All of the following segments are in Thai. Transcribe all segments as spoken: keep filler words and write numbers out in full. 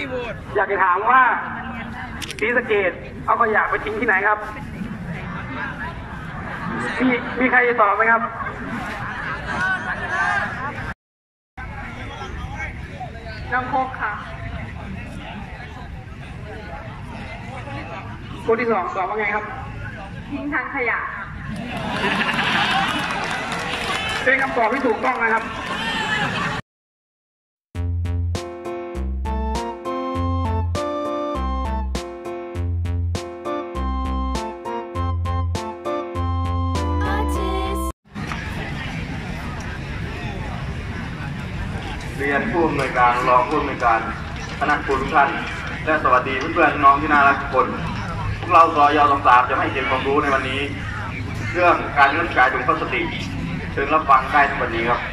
อยากจะถามว่าศรีสะเกษเอาขยะไปทิ้งที่ไหนครับมีมีใครจะตอบไหมครับน้ำโคกค่ะคนที่สองตอบว่าไงครับทิ้งทางขยะเป็นคำตอบที่ถูกต้องนะครับเรียนผู้อำนวยการรองผู้อำนวยการคณะครูทุกท่านและสวัสดีเพื่อนๆน้องที่น่ารักทุกคนพวกเราสย.สองสามจะให้เก็บความรู้ในวันนี้เรื่องการเลื่อนกายถุงพลาสติกเชิญรับฟังได้ทั้งวันนี้ครับ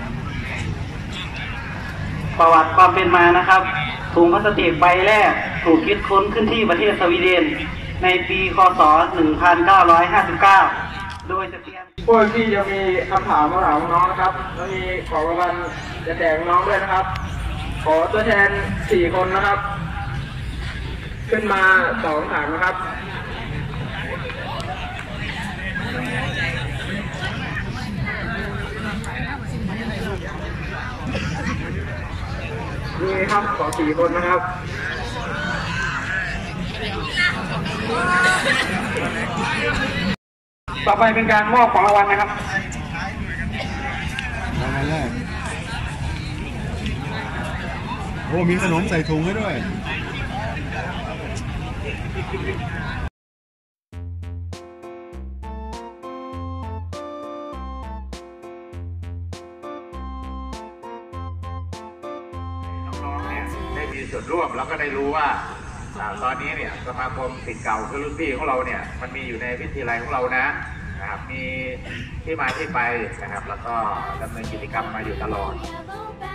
ประวัติความเป็นมานะครับถุงพลาสติกใบแรกถูกคิดค้นขึ้นที่ประเทศสวีเดนในปีค.ศ. หนึ่งพันเก้าร้อยห้าสิบเก้าโดยจะเตรียมพวกที่จะมีคำถามมาถามน้องนะครับแล้วมีของรางวัลจะแจกน้องด้วยนะครับขอตัวแทนสี่คนนะครับขึ้นมาสองถามนะครับนี่ครับขอสี่คนนะครับต่อไปเป็นการมอบของรางวัลนะครับรางวัลแรกโอ้มีขนมใส่ถุงให้ด้วยน้องๆเนี่ยได้มีส่วนร่วมแล้วก็ได้รู้ว่าตอนนี้เนี่ยสมาคมศิษย์เก่าคือรุ่นพี่ของเราเนี่ยมันมีอยู่ในวิทยาลัยของเรานะนะครับมีที่มาที่ไปนะครับแล้วก็ดำเนินกิจกรรมมาอยู่ตลอด